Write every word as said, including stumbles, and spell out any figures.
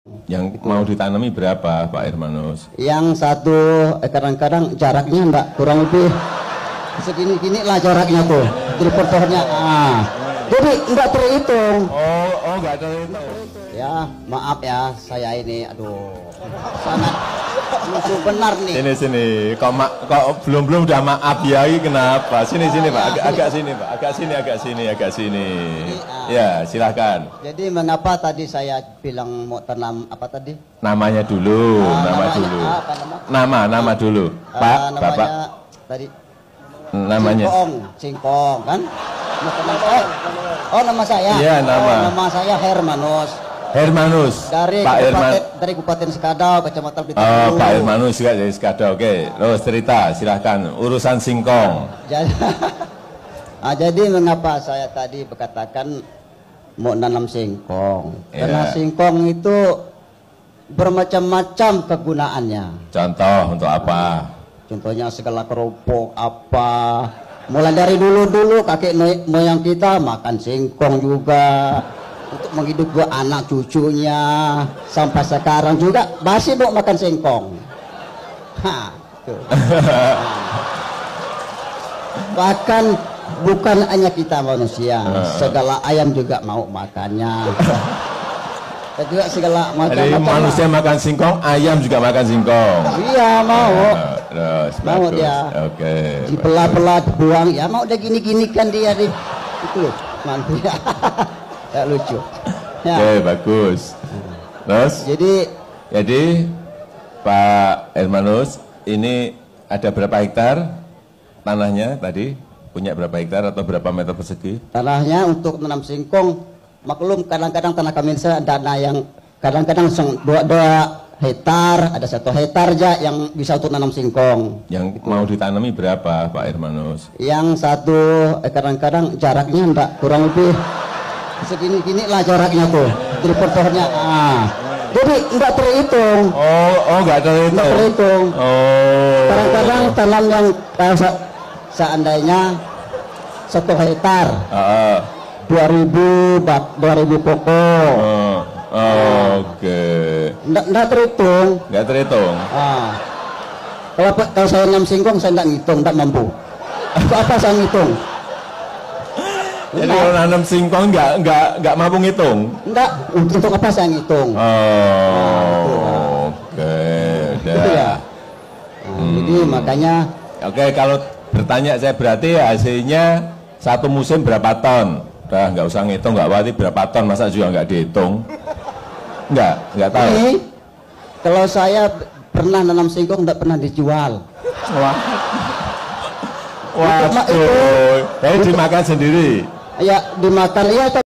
Yang mau ditanami berapa, Pak Hermanus? Yang satu eh, kadang-kadang jaraknya enggak, kurang lebih segini-gini lah jaraknya tuh dari pohonnya. Ah, jadi enggak terhitung. Oh, oh enggak terhitung. Ya, maaf ya, saya ini, aduh, sangat musuh benar nih. Sini sini, kok ma kok belum belum udah maaf ya? Ini kenapa? Sini sini Pak, agak, agak sini Pak, agak sini agak sini agak sini. Ya, silahkan. Jadi mengapa tadi saya bilang mau tanam apa tadi? Namanya dulu, Ah, nama namanya, dulu. apa nama? Nama, nama dulu, Ah, Pak, namanya, Bapak. Tadi Namanya. Singkong, Singkong kan? Mau tanam, oh, oh nama saya. Iya, nama. Oh, nama saya Hermanus. Hermanus, Dari Pak Herman. Kabupaten, dari Kabupaten Sekadau, Kecamatan Blitar. Oh, Pak Hermanus juga dari Sekadau. Oke, terus cerita, silahkan. Urusan singkong. Jadi, ah, jadi mengapa saya tadi berkatakan mau nanam singkong? Ya. Karena singkong itu bermacam-macam kegunaannya. Contoh untuk apa? Contohnya segala kerupuk apa. Mulai dari dulu-dulu kakek moyang kita makan singkong juga. Untuk menghidupi anak cucunya sampai sekarang juga masih mau makan singkong. Ha, tuh. Nah. Bahkan bukan hanya kita manusia, segala ayam juga mau makannya. Dan juga segala macam. Jadi manusia makan singkong, ayam juga makan singkong. Iya mau. Terus, Mau bagus. dia. Oke. Dibelah-belah, dibuang. Ya mau udah gini-gini kan dia di itu mantu ya. Ya lucu. Ya. Oke, bagus. Terus, Jadi jadi Pak Hermanus, ini ada berapa hektar tanahnya tadi? Punya berapa hektar atau berapa meter persegi? tanahnya untuk menanam singkong, maklum kadang-kadang tanah kami saya dana yang kadang-kadang dua, dua hektar, ada satu hektar aja yang bisa untuk nanam singkong. Yang mau ditanami berapa, Pak Hermanus? Yang satu eh, kadang-kadang jaraknya enggak, kurang lebih segini-gini lah jaraknya tuh dari pohonnya. Ah, jadi enggak terhitung. Oh, oh enggak terhitung. Enggak terhitung. Oh. Kadang-kadang tanam yang eh, se seandainya satu hektar, Uh, dua ribu bak, dua ribu pokok. uh, oh, Oke. Okay. Enggak, enggak terhitung. Enggak terhitung. Ah. Kalau kalau saya nanam singkong saya enggak ngitung, enggak mampu. Untuk apa saya ngitung? Jadi kalau nanam singkong enggak enggak enggak mampu ngitung. Enggak, untuk apa saya ngitung? Oh. Oke. Okay. Gitu ya. Nah, Hmm. Jadi makanya Oke, kalau bertanya saya berarti hasilnya satu musim berapa ton? Udah nggak usah ngitung, nggak berarti berapa ton, masa juga nggak dihitung? Nggak, nggak tahu. ini kalau saya pernah nanam singkong enggak pernah dijual. Wah, Untuk ma- waduh, jadi dimakan sendiri. Ya dimakan ya.